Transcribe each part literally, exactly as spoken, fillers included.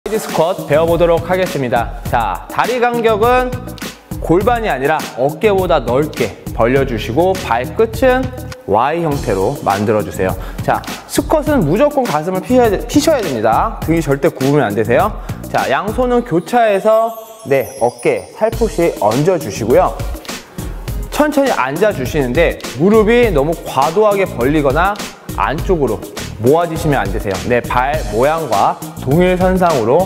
사이드 스쿼트 배워보도록 하겠습니다. 자, 다리 간격은 골반이 아니라 어깨보다 넓게 벌려주시고 발끝은 와이 형태로 만들어주세요. 자, 스쿼트는 무조건 가슴을 피셔야, 피셔야 됩니다. 등이 절대 굽으면 안 되세요. 자, 양손은 교차해서 네, 어깨 살포시 얹어주시고요. 천천히 앉아주시는데 무릎이 너무 과도하게 벌리거나 안쪽으로 모아지시면 안 되세요. 네, 발 모양과 동일선상으로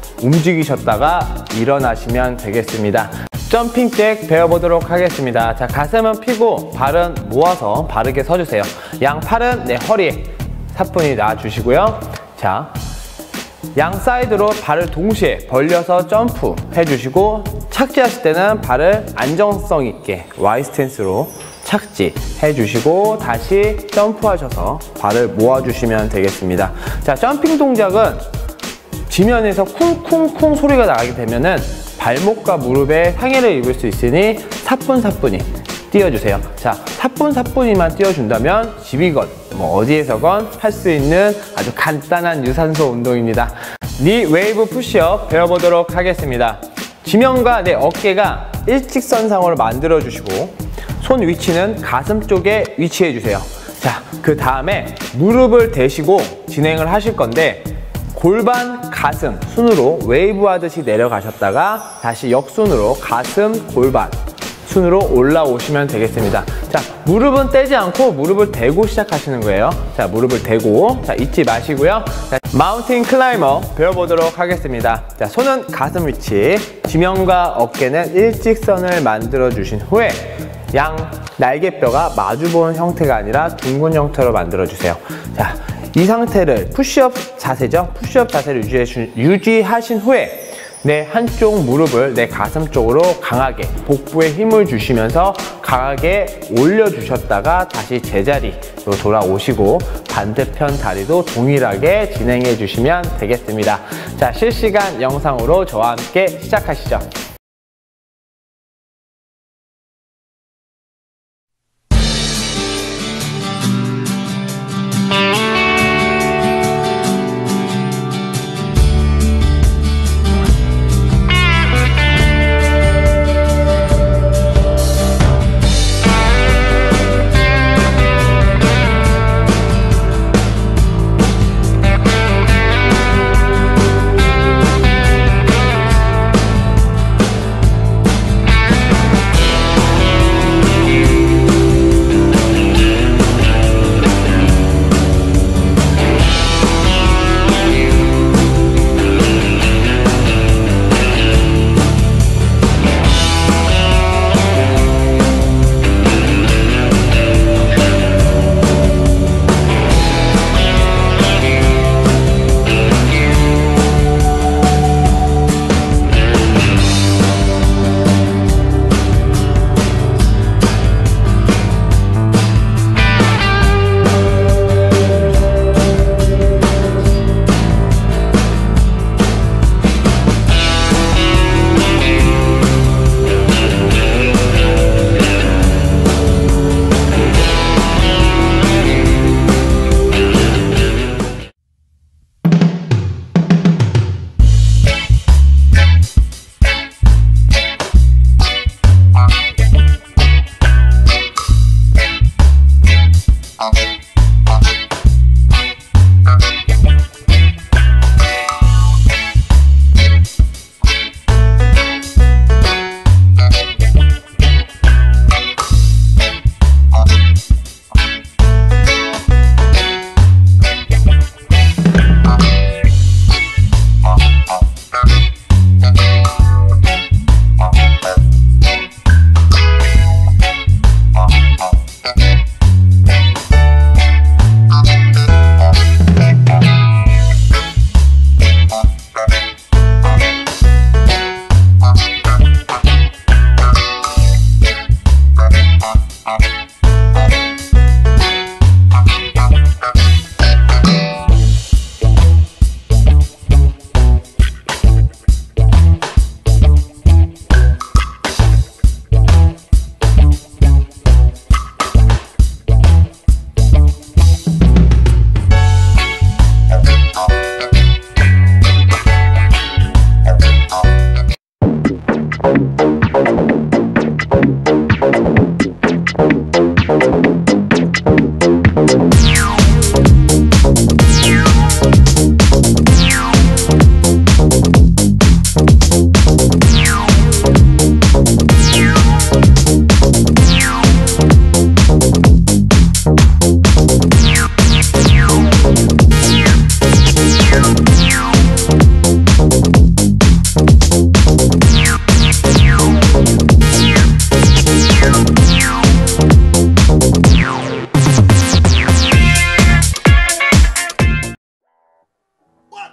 움직이셨다가 일어나시면 되겠습니다. 점핑 잭 배워보도록 하겠습니다. 자, 가슴은 펴고 발은 모아서 바르게 서주세요. 양 팔은 내 허리에 사뿐히 놔주시고요. 자, 양 사이드로 발을 동시에 벌려서 점프 해주시고 착지하실 때는 발을 안정성 있게 와이 스탠스로 착지 해주시고 다시 점프하셔서 발을 모아주시면 되겠습니다. 자, 점핑 동작은 지면에서 쿵쿵쿵 소리가 나게 되면은 발목과 무릎에 상해를 입을 수 있으니 사뿐사뿐히 띄워주세요. 자, 사뿐사뿐히만 띄워준다면 집이건 뭐 어디에서건 할 수 있는 아주 간단한 유산소 운동입니다. 니 웨이브 푸시업 배워보도록 하겠습니다. 지면과 내 어깨가 일직선상으로 만들어주시고 손 위치는 가슴 쪽에 위치해 주세요. 자, 그 다음에 무릎을 대시고 진행을 하실 건데 골반, 가슴, 순으로 웨이브 하듯이 내려가셨다가 다시 역순으로 가슴, 골반, 순으로 올라오시면 되겠습니다. 자, 무릎은 떼지 않고 무릎을 대고 시작하시는 거예요. 자, 무릎을 대고, 자, 잊지 마시고요. 자, 마운틴 클라이머 배워보도록 하겠습니다. 자, 손은 가슴 위치, 지면과 어깨는 일직선을 만들어 주신 후에 양 날개뼈가 마주보는 형태가 아니라 둥근 형태로 만들어 주세요. 자, 이 상태를 푸시업 자세죠? 푸시업 자세를 유지해, 유지하신 후에 내 한쪽 무릎을 내 가슴 쪽으로 강하게 복부에 힘을 주시면서 강하게 올려주셨다가 다시 제자리로 돌아오시고 반대편 다리도 동일하게 진행해 주시면 되겠습니다. 자, 실시간 영상으로 저와 함께 시작하시죠.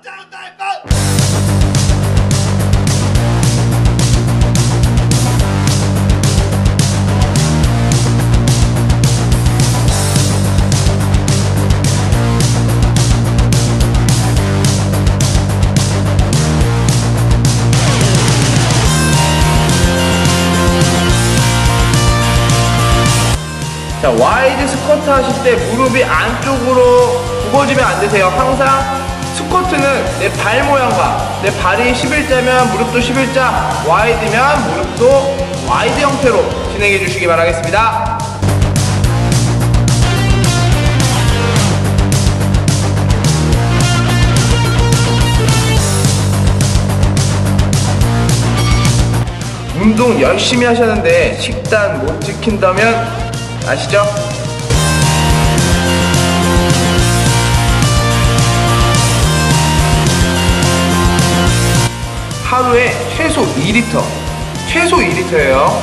자, 와이드 스쿼트 하실 때 무릎이 안쪽으로 굽어지면 안 되세요. 항상 스쿼트는 내 발 모양과 내 발이 십일자면 무릎도 십일자, 와이드면 무릎도 와이드 형태로 진행해 주시기 바라겠습니다. 운동 열심히 하셨는데 식단 못 지킨다면 아시죠? 하루에 최소 이 리터, 최소 이 리터예요.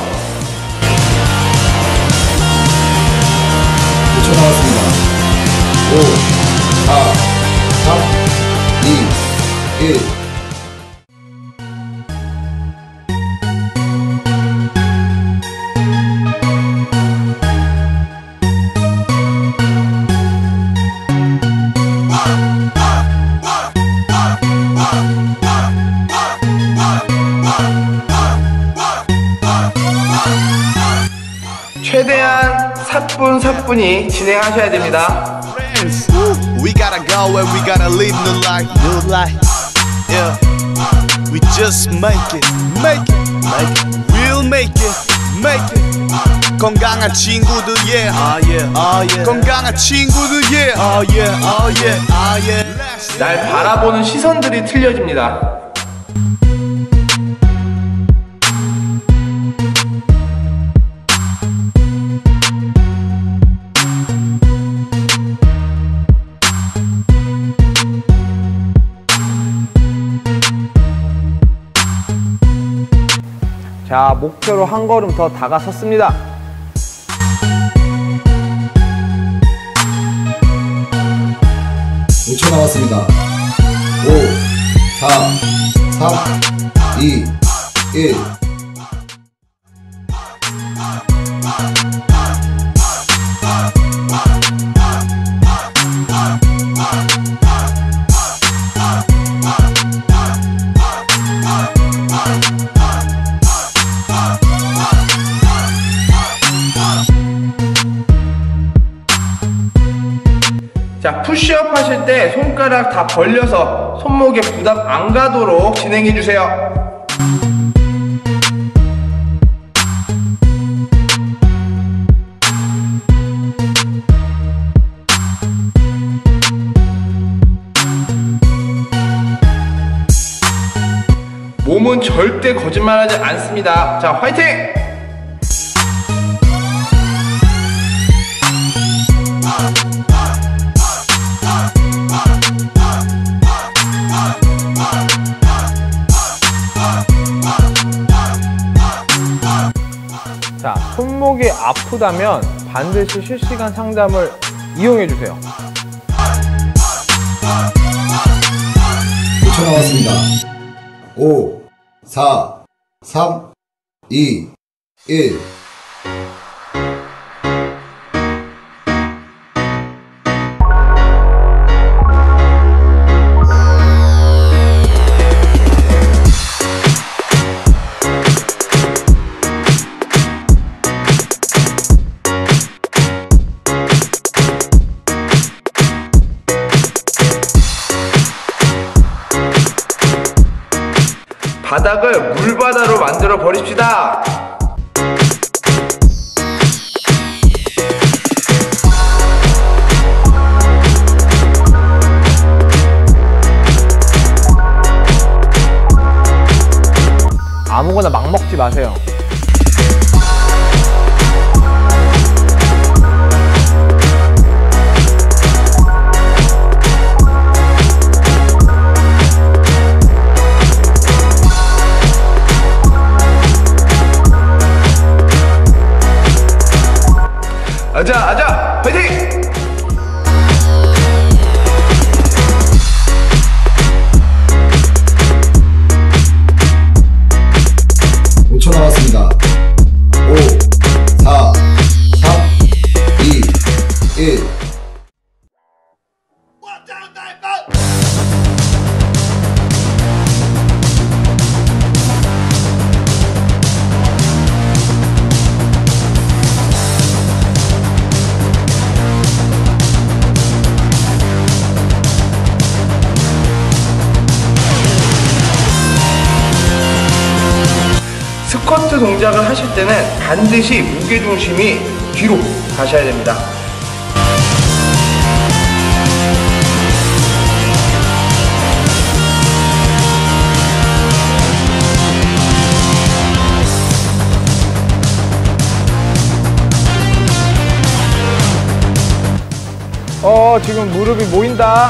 오 초 나왔습니다. 오, 사, 삼, 이, 일. 최대한 사뿐사뿐히 진행하셔야 됩니다. We gotta go and we gotta live new life, new life. Yeah, we just make it, make it, make it. We'll make it, make it. 건강한 친구들, yeah, oh yeah, oh yeah. 건강한 친구들, yeah, oh yeah, oh yeah, oh yeah. 날 바라보는 시선들이 틀려집니다. 자, 목표로 한 걸음 더 다가섰습니다. 오 초 남았습니다. 오, 사, 삼, 이, 일. 자, 푸시업 하실 때 손가락 다 벌려서 손목에 부담 안 가도록 진행해 주세요. 몸은 절대 거짓말하지 않습니다. 자, 화이팅! 자, 손목이 아프다면 반드시 실시간 상담을 이용해 주세요. 오 초 남았습니다. 오, 사, 삼, 이, 일. 바닥을 물바다로 만들어 버립시다. 아무거나 막 먹지 마세요. 아자 아자 화이팅! 스쿼트 동작을 하실 때는 반드시 무게중심이 뒤로 가셔야 됩니다. 어, 지금 무릎이 모인다.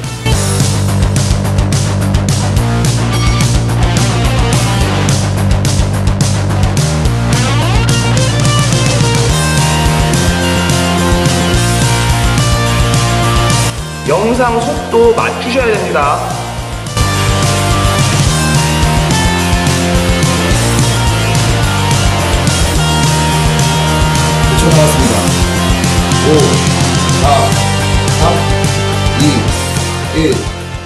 영상 속도 맞추셔야 됩니다. 일 초 남았습니다. 오, 사, 삼, 이, 일.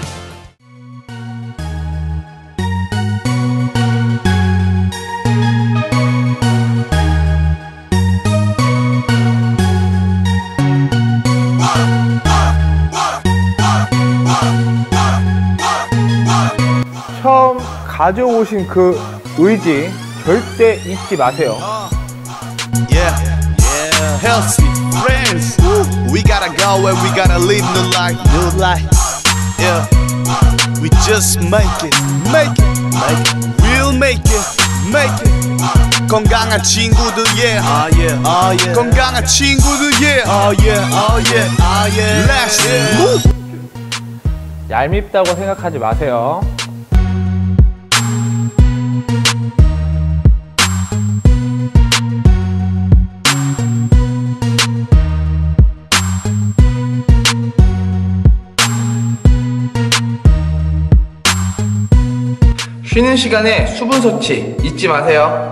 처음 가져오신 그 의지 절대 잊지 마세요. Yeah, yeah, healthy friends. We gotta go and we gotta live new life, new life. Yeah, we just make it, make it, make it. We'll make it, make it. 건강한 친구들, yeah, oh yeah, oh yeah. 건강한 친구들, yeah, oh yeah, oh yeah, oh yeah. Let's move. 얄밉다고 생각하지 마세요. 쉬는 시간에 수분 섭취 잊지 마세요.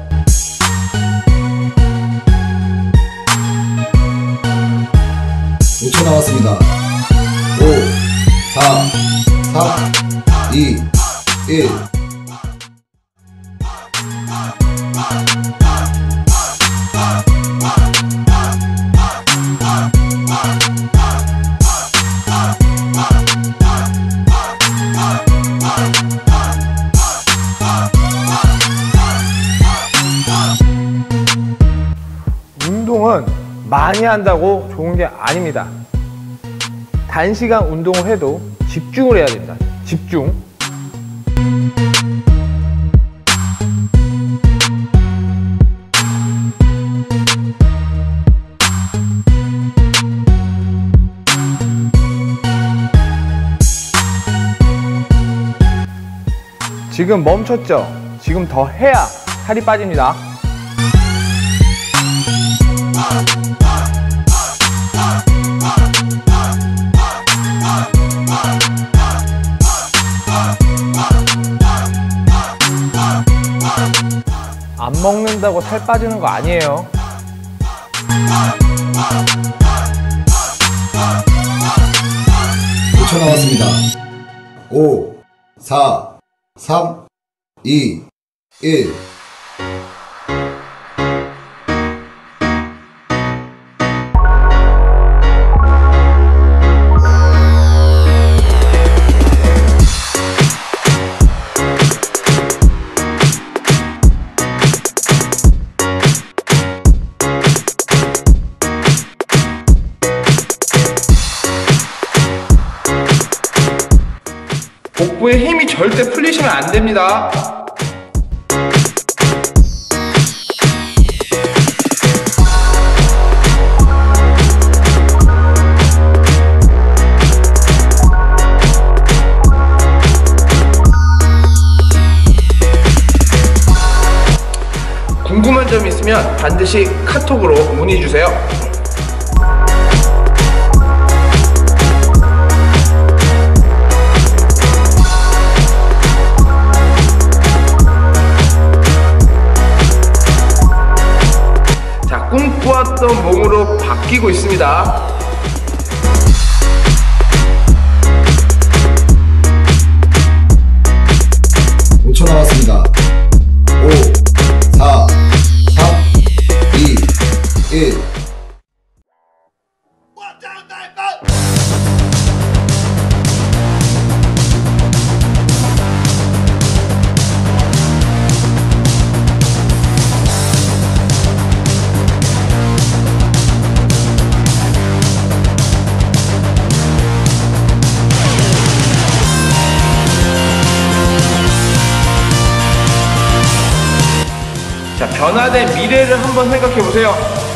오 초 남았습니다. 오, 사, 삼, 이, 일. 운동은 많이 한다고 좋은 게 아닙니다. 단시간 운동을 해도 집중을 해야 됩니다. 집중. 지금 멈췄죠? 지금 더 해야 살이 빠집니다. 안 먹는다고 살 빠지는 거 아니에요. 오 초 남았습니다. 오, 사, 삼, 이, 일. 복부에 힘이 절대 풀리시면 안 됩니다. 궁금한 점 있으면 반드시 카톡으로 문의 주세요. 꿈꾸었던 몸으로 바뀌고 있습니다. 오 초 남았습니다. 오, 사, 삼, 이, 일. 변화된 미래를 한번 생각해 보세요.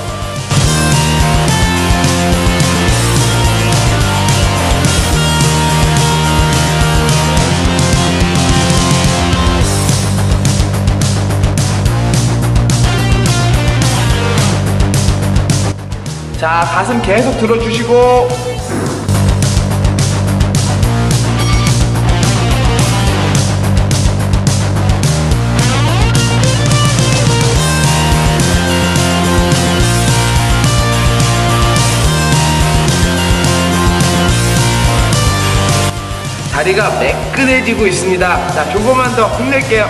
자, 가슴 계속 들어주시고 다리가 매끈해지고 있습니다. 자, 조금만 더 힘낼게요.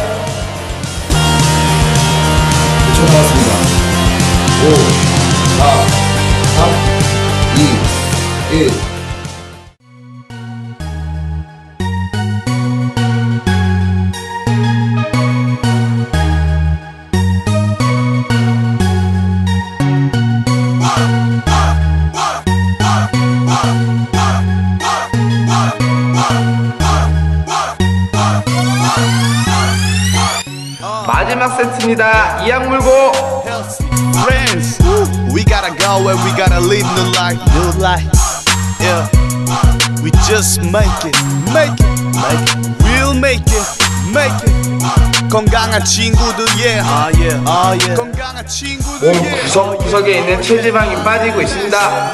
오 초 남았습니다. 오, 사, 삼, 이, 일. 마지막 세트입니다. 이악 물고 Friends, we gotta go and we gotta live new life, new life. Yeah, we just make it, make it, make it. We'll make it, make it. 건강한 친구들, yeah, ah yeah, ah yeah. 건강한 친구들, 몸 yeah. 구석구석에 있는 체지방이 빠지고 있습니다.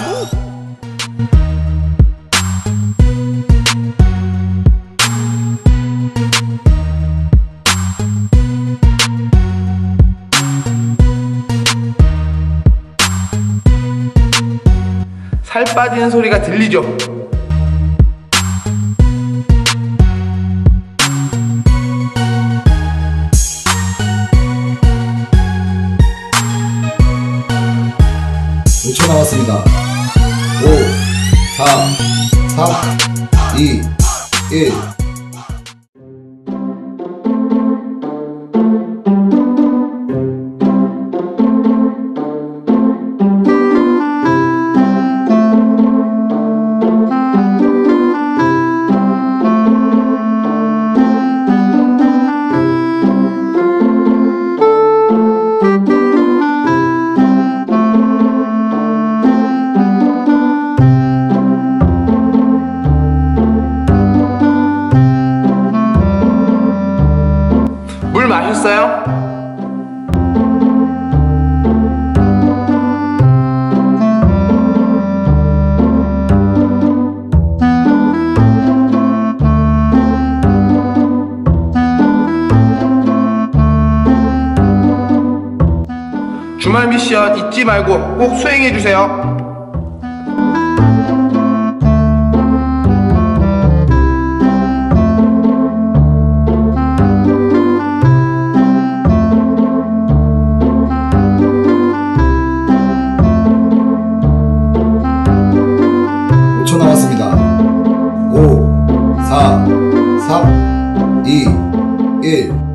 살 빠지는 소리가 들리죠? 오 초 남았습니다. 오, 사, 삼, 이, 일. 물 마셨어요? 주말 미션 잊지 말고 꼭 수행해 주세요. 오 초 남았습니다. 오, 사, 삼, 이, 일.